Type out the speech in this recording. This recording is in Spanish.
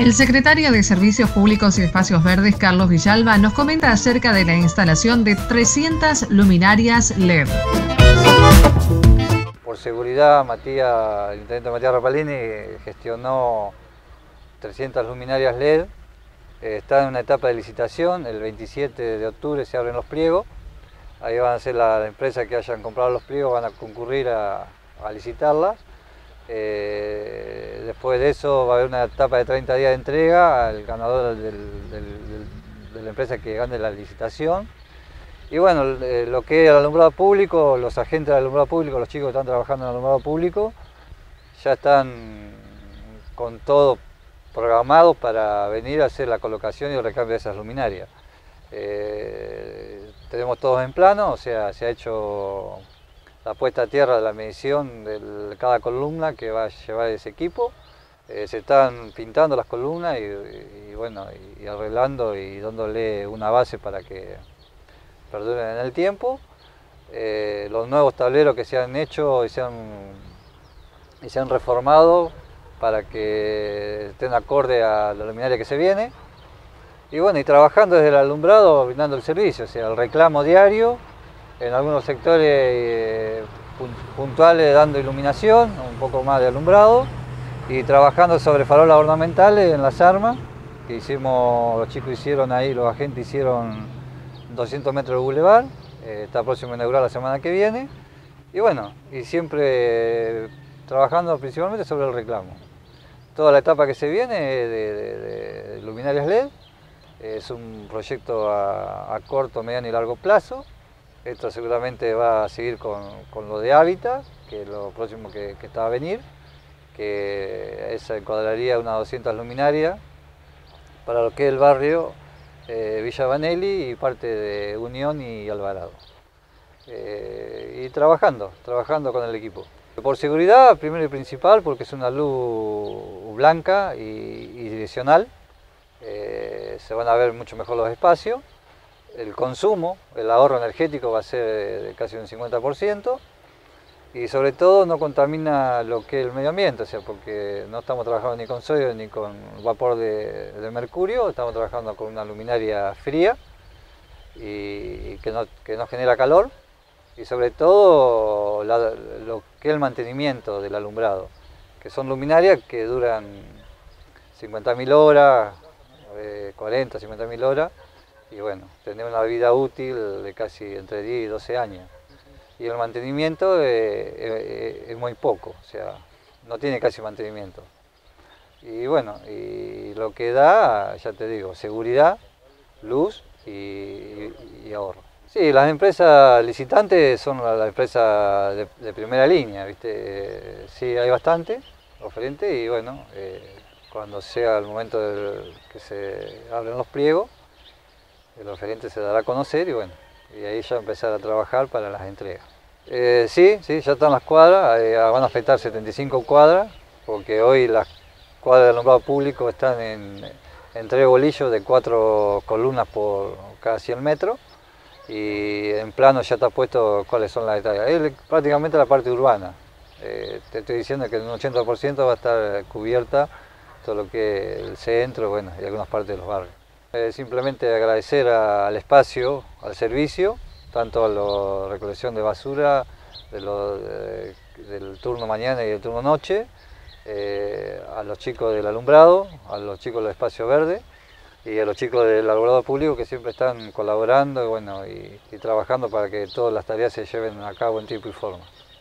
El secretario de Servicios Públicos y Espacios Verdes, Carlos Villalba, nos comenta acerca de la instalación de 300 luminarias LED. Por seguridad, el intendente Matías Rapalini gestionó 300 luminarias LED. Está en una etapa de licitación, el 27 de octubre se abren los pliegos. Ahí van a ser las empresas que hayan comprado los pliegos, van a concurrir a licitarlas. Después de eso va a haber una etapa de 30 días de entrega al ganador de la empresa que gane la licitación. Y bueno, lo que es el alumbrado público, los agentes del alumbrado público, los chicos que están trabajando en el alumbrado público, ya están con todo programado para venir a hacer la colocación y el recambio de esas luminarias. Tenemos todos en plano, o sea, se ha hecho la puesta a tierra de la medición de cada columna que va a llevar ese equipo. Se están pintando las columnas y bueno, y arreglando y dándole una base para que perduren en el tiempo. Los nuevos tableros que se han hecho y se han reformado para que estén acorde a la luminaria que se viene. Y bueno, y trabajando desde el alumbrado, brindando el servicio, o sea, el reclamo diario, en algunos sectores puntuales dando iluminación, un poco más de alumbrado, y trabajando sobre farolas ornamentales en las armas, que los chicos hicieron ahí, los agentes hicieron 200 metros de bulevar, está próximo a inaugurar la semana que viene, y bueno, y siempre trabajando principalmente sobre el reclamo. Toda la etapa que se viene de luminarias LED es un proyecto a corto, mediano y largo plazo. Esto seguramente va a seguir con lo de hábitat, que es lo próximo que está a venir, que esa encuadraría unas 200 luminarias para lo que es el barrio Villa Vanelli y parte de Unión y Alvarado. Y trabajando con el equipo. Por seguridad, primero y principal, porque es una luz blanca y direccional, se van a ver mucho mejor los espacios. El consumo, el ahorro energético va a ser de casi un 50%, y sobre todo no contamina lo que es el medio ambiente, o sea, porque no estamos trabajando ni con sodio ni con vapor de mercurio, estamos trabajando con una luminaria fría y que no genera calor, y sobre todo lo que es el mantenimiento del alumbrado, que son luminarias que duran 50.000 horas, 40, 50.000 horas, y bueno, tener una vida útil de casi entre 10 y 12 años. Y el mantenimiento es muy poco, o sea, no tiene casi mantenimiento. Y bueno, y lo que da, ya te digo, seguridad, luz y ahorro. Sí, las empresas licitantes son las empresas de primera línea, ¿viste? Sí, hay bastante oferentes y bueno, cuando sea el momento que se abren los pliegos, el oferente se dará a conocer y bueno, y ahí ya empezar a trabajar para las entregas. Sí, ya están las cuadras, van a afectar 75 cuadras, porque hoy las cuadras del alumbrado público están en 3 bolillos de 4 columnas por cada 100 metros, y en plano ya está puesto cuáles son las detalles. Es prácticamente la parte urbana. Te estoy diciendo que en un 80% va a estar cubierta todo lo que es el centro, bueno, y algunas partes de los barrios. Simplemente agradecer al espacio, al servicio, tanto a la recolección de basura del turno mañana y del turno noche, a los chicos del alumbrado, a los chicos del espacio verde y a los chicos del alumbrado público que siempre están colaborando y trabajando para que todas las tareas se lleven a cabo en tiempo y forma.